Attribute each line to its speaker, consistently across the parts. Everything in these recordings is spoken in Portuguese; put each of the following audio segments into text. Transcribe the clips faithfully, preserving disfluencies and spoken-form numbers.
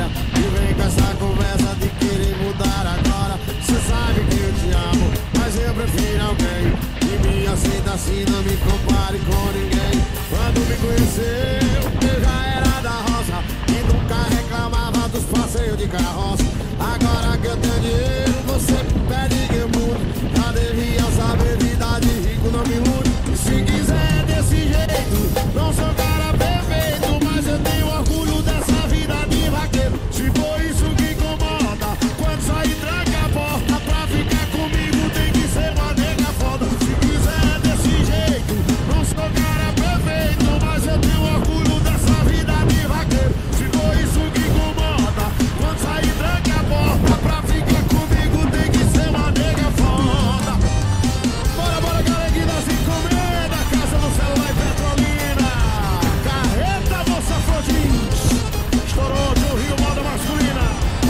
Speaker 1: E vem com essa conversa de querer mudar agora. Cê sabe que eu te amo, mas eu prefiro alguém que me aceita assim, não me compare com ninguém. Quando me conheceu, eu já era da roça e nunca reclamava dos passeios de carroça. Agora que eu tenho dinheiro, você pede que eu mude. Já devia saber, vida de rico não me ilude. E se quiser desse jeito, não sou cara perfeito, mas eu tenho orgulho dessa vida de vaqueiro. Se for isso que incomoda, quando sair tranca a porta. Pra ficar comigo tem que ser uma nega foda. Se quiser desse jeito, não sou cara perfeito, mas eu tenho orgulho dessa vida de vaqueiro. Se for isso que incomoda, quando sair tranca a porta. Pra ficar comigo tem que ser uma nega foda. Bora, bora, galera das encomendas, Casa do Celular e Petrolina, Carreta, Moça Flodins, estourou de Rio, moda masculina.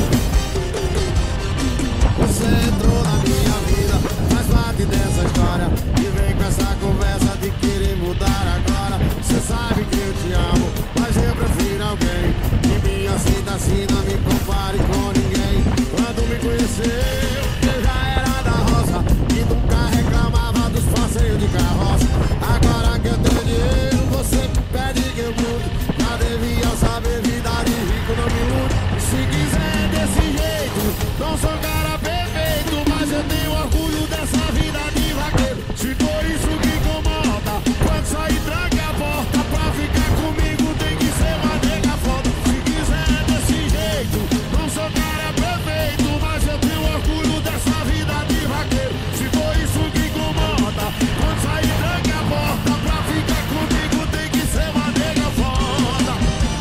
Speaker 1: Você entrou na minha vida, faz parte dessa história. E vem com essa conversa de querer mudar agora. Cê sabe que eu te amo, mas eu prefiro alguém que me aceita assim, não me compare com ninguém. Quando me conheceu, eu já era da roça e nunca reclamava dos passeios de carroça. Agora que eu tenho dinheiro, você pede que eu mude. Já devia saber, vida de rico não me ilude. E se quiser desse jeito, não sou cara perfeito, mas eu tenho orgulho dessa vida de vaqueiro. Se for isso que incomoda, quando sair tranca a porta. Pra ficar comigo tem que ser uma nega foda. Se quiser desse jeito, não sou cara perfeito, mas eu tenho orgulho dessa vida de vaqueiro. Se for isso que incomoda, quando sair tranca a porta. Pra ficar comigo tem que ser uma nega foda.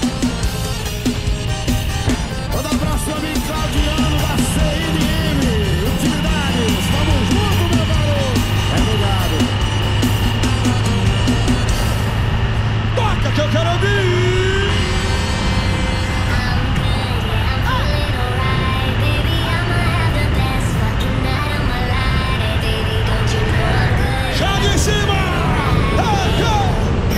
Speaker 1: Manda abraço pra mim, Claudiano da C N M Utilidades. Tamo junto, meu garoto. É ligado.
Speaker 2: Toca que eu quero ouvir! Joga em cima! Hey, hey!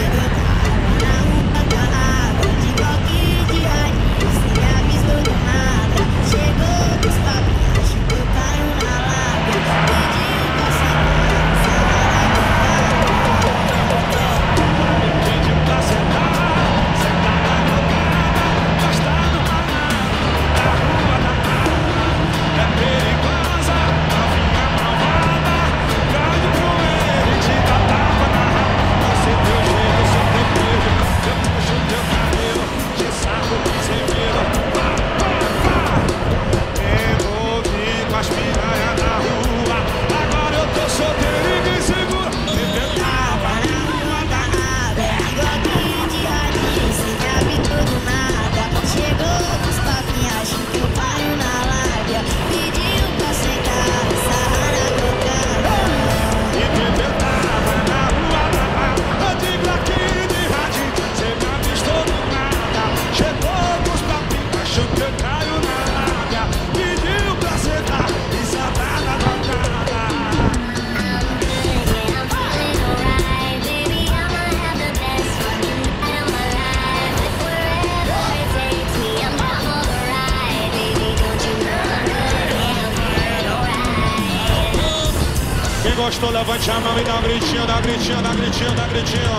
Speaker 2: Quem gostou, levante a mão e dá um gritinho, dá um gritinho, dá um gritinho, dá um gritinho.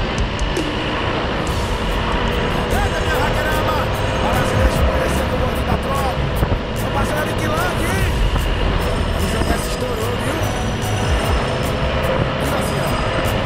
Speaker 1: Eita, minha raquerama! Para se deixa conhecer com o gordinho da tropa. Sou parceiro de Quilangue, hein? O seu pé se estourou, viu? Diz assim, ó.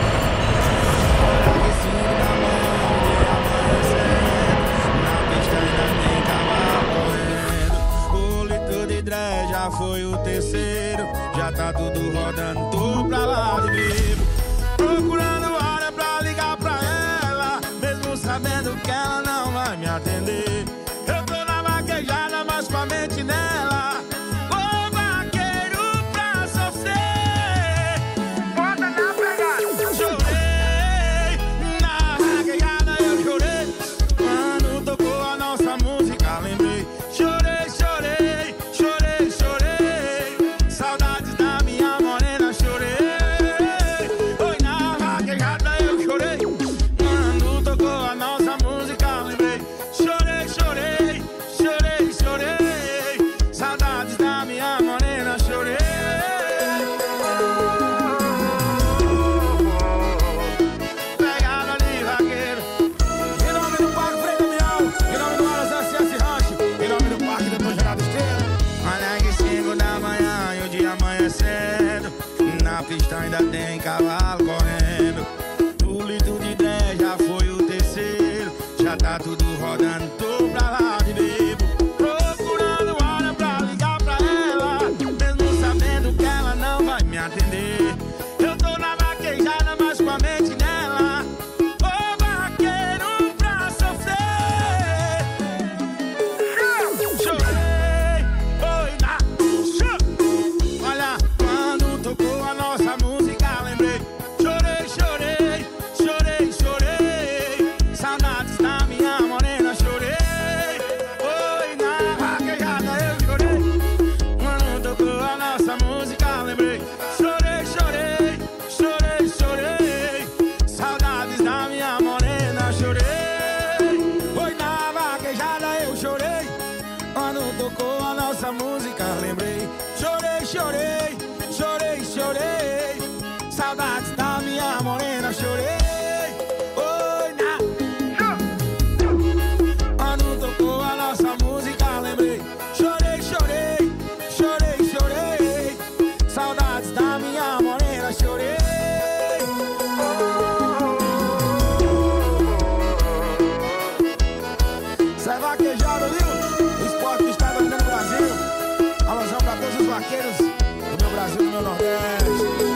Speaker 1: Olha esse mundo da mão, de amanhecer. Na pista ainda tem cavalo correndo. O litro de dread já foi o terceiro. Já tá tudo rodando, tô pra lá de vivo. Procurando hora pra ligar pra ela, mesmo sabendo que ela não vai me atender. Eu tô na vaquejada, mas com a mente nela. Ô vaqueiro pra sofrer, bota na pegada. Chorei, na vaquejada eu chorei. Quando tocou a nossa música, lembrei. Chorei, chorei, chorei, chorei. Saudades da minha morena, chorei. Oi, na vaquejada eu chorei. Quando tocou a nossa música,
Speaker 3: já tá tudo rodando, tô pra lá de novo. Procurando hora pra ligar pra ela, mesmo sabendo que ela não vai me atender. Eu tô na vaquejada, mas com a mente nela. Ô vaqueiro pra sofrer. Chorei, oi na chorei. Olha, quando tocou a nossa música, lembrei. Chorei, chorei, chorei, chorei. Saudades da minha morena, chorei. Oi, na vaquejada eu chorei. Quando tocou a nossa música, lembrei. Chorei, chorei, chorei, chorei. Saudades da minha morena, chorei. Oi, na vaquejada eu chorei. Quando tocou a nossa música, lembrei. Chorei, chorei, chorei, chorei. Saudades da minha morena, chorei. Oi, na quando tocou a nossa música, lembrei. Chorei, chorei, chorei, chorei. Saudades da minha morena, chorei. Cê é vaquejado, viu? O esporte que está dominando o Brasil. Alusão pra todos os vaqueiros do meu Brasil, do meu Nordeste.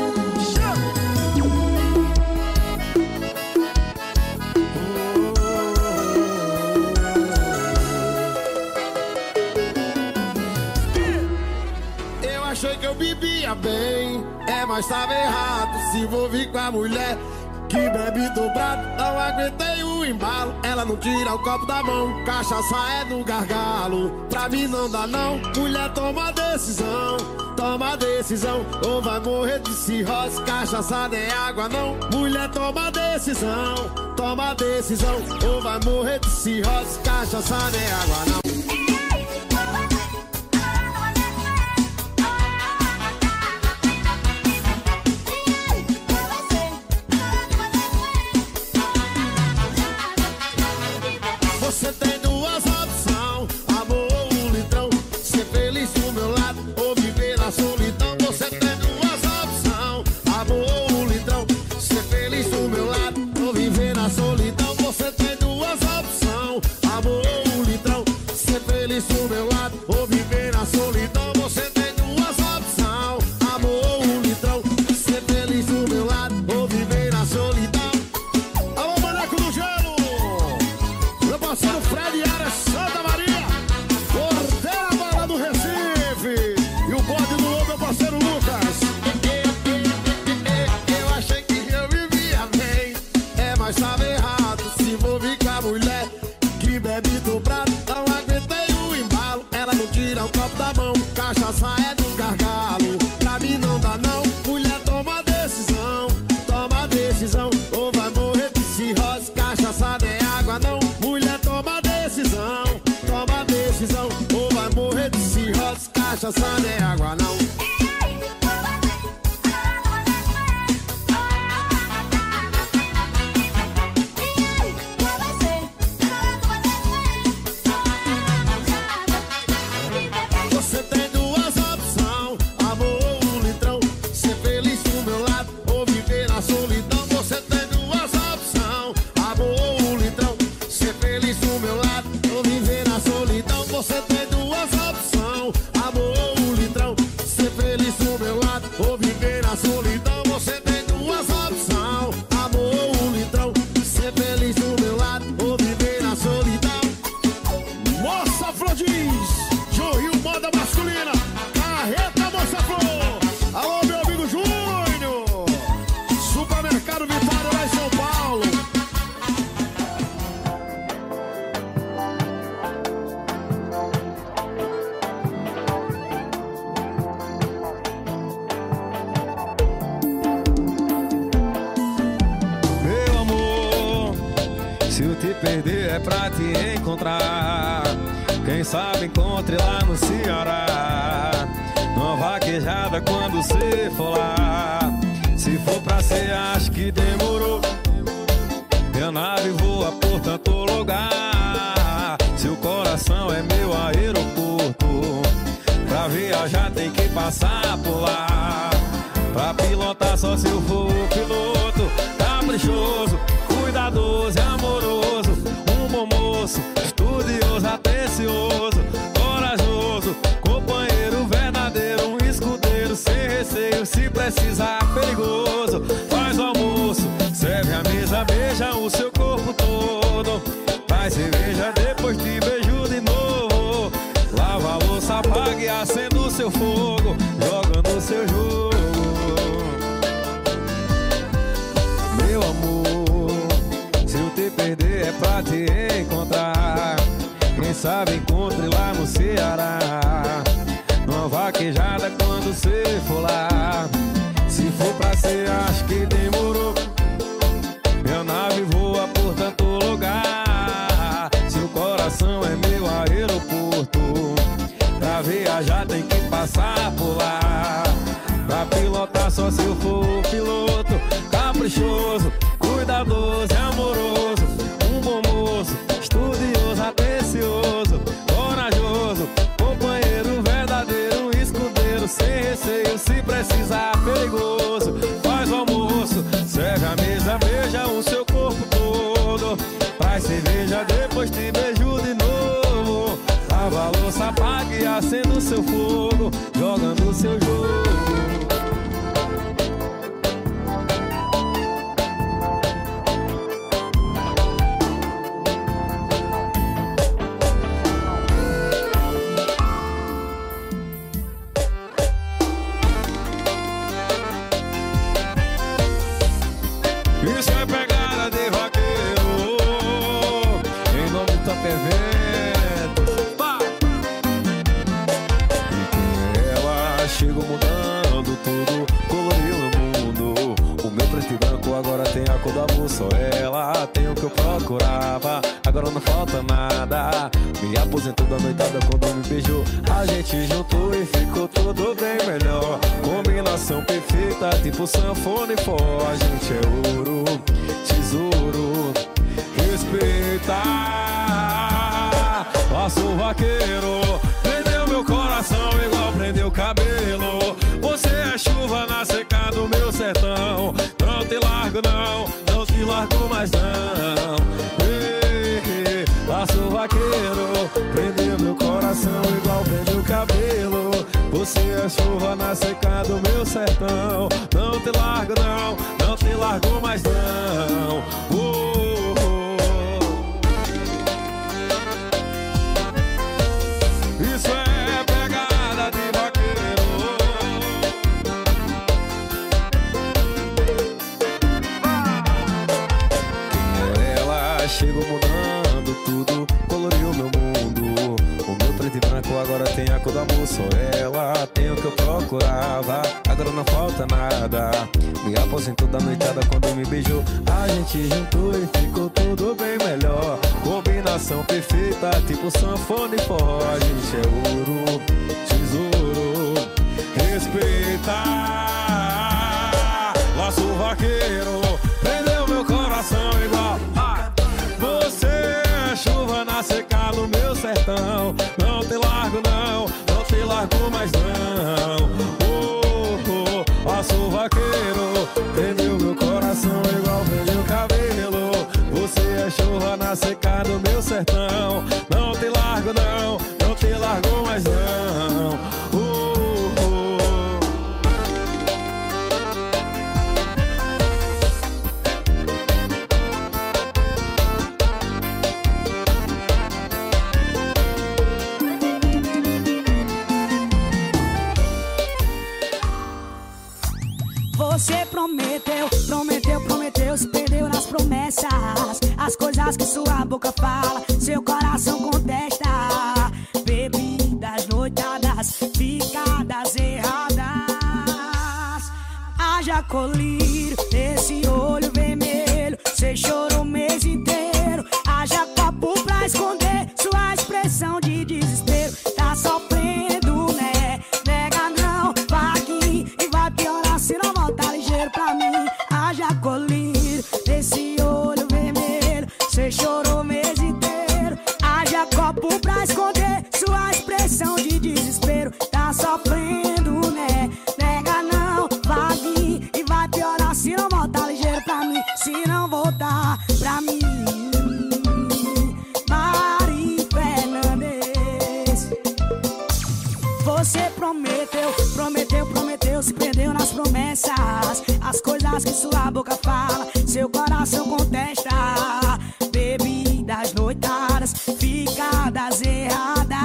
Speaker 1: Eu achei que eu bebia bem, é, mas tava errado. Se envolvi com a mulher que bebe dobrado. Não aguentei o embalo, ela não tira o copo da mão. Cachaça é no gargalo, pra mim não dá não. Mulher, toma decisão, toma decisão, ou vai morrer de cirrose. Cachaça nem é água não. Mulher, toma decisão, toma decisão, ou vai morrer de cirrose. Cachaça nem é água não. Você tem duas opções, amor ou um litrão. Ser feliz do meu lado ou viver na solidão. Você tem duas opções, amor ou um litrão. Ser feliz do meu lado ou viver na solidão. Você tem duas opções, amor ou um litrão. Ser feliz do meu lado ou viver na solidão. Você tem duas opções, amor ou um litrão. Ser feliz do meu lado ou viver na solidão. Alô, Maneco do Gelo, meu parceiro Fred Ara, Santa Maria, Cordeira Bala do Recife. E o bode do outro, meu parceiro Lucas. Eu achei que eu vivia bem, é, mas tava errado. Se envolvi com a mulher que bebe dobrado. Não aguentei o embalo, ela não tira o copo da mão. Cachaça é no gargalo, pra mim não dá não. Mulher, toma decisão, toma decisão, ou vai morrer de cirrose. Cachaça nem é água não. Mulher, toma decisão, toma decisão, ou vai morrer de cirrose. Cachaça nem é água não. Você tem duas opções, amor ou um litrão. Ser feliz do meu lado ou viver na solidão. Você tem duas opções, amor ou um litrão. Ser feliz do meu lado ou viver na solidão. Você tem duas opções, amor ou um litrão. Ser feliz do meu lado ou viver na solidão. Você tem duas opções, amor ou um litrão. Ser feliz do meu lado ou viver na solidão. Moça Flor diz, Joinho moda masculina, carreta Moça Flor. Alô, meu amigo Júnior, Supermercado Vitória lá em São Paulo.
Speaker 4: Meu amor, se eu te perder é pra te encontrar. Quem sabe encontre lá no Ceará, numa vaquejada quando cê for lá. Se for pra ser, acho que demorou. Minha nave voa por tanto lugar. Seu coração é meu aeroporto. Pra viajar tem que passar por lá. Pra pilotar só se eu for o piloto. Caprichoso, cuidadoso e amoroso. Traz cerveja, depois te beijo de novo. Lava a louça, apaga e acenda o seu fogo, jogando o seu jogo. Meu amor, se eu te perder é pra te encontrar. Quem sabe encontre lá no Ceará, numa vaquejada quando cê for lá. Se for pra ser, acho que demorou. Minha nave voa por tanto lugar. Seu coração é meu aeroporto. Pra viajar tem que passar por lá. Pra pilotar só se eu for o piloto. Caprichoso, cuidadoso e amoroso. Um bom moço, estudioso, atencioso, corajoso, companheiro verdadeiro, um escudeiro sem receio, se precisar perigoso. Faz o almoço, serve a mesa, beija o seu corpo todo. Traz cerveja, depois te beijo de novo. Lava a louça, apaga e acenda o seu fogo, jogando o seu jogo. Isso é pegada de vaqueiro, em nome do Top Eventos. E que ela chegou mudando tudo, coloriu o mundo. O meu preto e branco agora tem a cor da bolsa. Ela tem o que eu procurava, agora não falta nada. Me aposentou da noitada quando me beijou. A gente juntou e ficou tudo bem melhor. Combinação perfeita, tipo sanfona e forró. A gente é ouro, tesouro, respeita. Laço vaqueiro, prendeu meu coração igual prendeu o cabelo. Você é chuva na seca do meu sertão. Não te largo não, não te largo mais não. Ei, ei, laço vaqueiro, prendeu meu coração igual prendeu o cabelo. Você é chuva na seca do meu sertão. Não te largo não, não te largo mais não. Oh, isso é pegada de vaqueiro. Quem é ela? Chegou mudando tudo, coloriu meu mundo. O meu preto e branco agora tem a cor da moça. Ela tem o que eu procurava, agora não falta nada. Me aposentou da noitada quando me beijou. A gente juntou e ficou tudo bem melhor. Combinação perfeita, tipo sanfona e forró. A gente é ouro, tesouro, respeita. Laço vaqueiro, prendeu meu coração igual. Ah, você é chuva na seca no meu sertão. Não te largo não, não te largo mais não. Oh, oh, laço vaqueiro, prendeu meu coração igual prendeu o cabelo. Você é chuva na seca do meu sertão. Não te largo não, não te largo mais não. Oh, oh.
Speaker 5: Você prometeu, prometeu, prometeu, se perdeu nas promessas. As coisas que sua boca fala, seu coração contesta. Bebidas, noitadas, ficadas erradas. Haja colírio nesse olho vermelho. Cê chorou o mês inteiro. Haja copo pra esconder sua expressão de desespero. Tá sofrendo, né? Nega não, vaguinho, e vai piorar se não voltar ligeiro pra mim. Haja colírio nesse olho vermelho. Cê chorou o mês inteiro. Haja copo pra esconder sua expressão de desespero. Tá sofrendo, né? Nega não, vaguinho, e vai piorar se não voltar ligeiro pra mim. Se não voltar pra mim. Mari Fernandes. Você prometeu, prometeu, prometeu, se perdeu nas promessas. As coisas que sua boca fala, seu coração contesta. Bebidas, noitadas, horas ficadas erradas.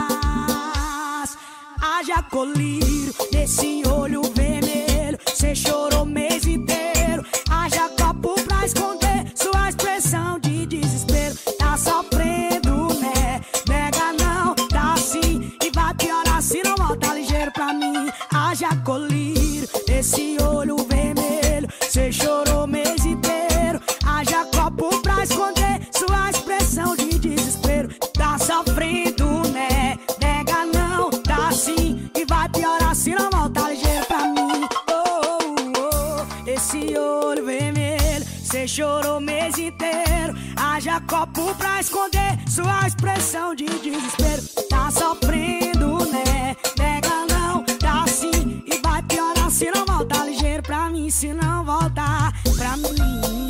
Speaker 5: Haja colírio nesse olho vermelho, cê chorou o mês inteiro. Haja copo pra esconder sua expressão de desespero. Tá sofrendo, né? Nega não, tá sim, e vai piorar se não voltar ligeiro pra mim. Haja colírio nesse olho vermelho, cê chorou o mês inteiro. Haja copo pra esconder sua expressão de desespero. Tá sofrendo, né? Nega não, tá sim, e vai piorar se não voltar ligeiro pra mim. Oh, oh, oh. Esse olho vermelho, cê chorou o mês inteiro. Haja copo pra esconder sua expressão de desespero. Tá sofrendo, né? Nega não, tá sim, e vai piorar se não voltar ligeiro pra mim. Se não voltar pra mim.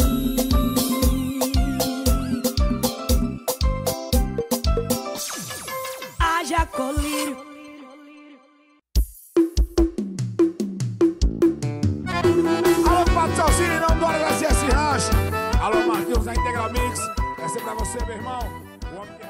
Speaker 5: Haja colírio.
Speaker 3: Alô, Patrocínio, não bora da C S Ranch. Alô, Marquinhos da Integra Mix. Essa é pra você, meu irmão. O homem que